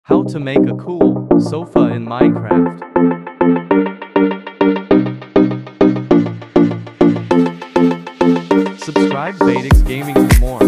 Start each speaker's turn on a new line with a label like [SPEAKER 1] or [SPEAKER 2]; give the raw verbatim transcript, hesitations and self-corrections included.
[SPEAKER 1] How to make a cool sofa in Minecraft. Subscribe Vadix Gaming for more.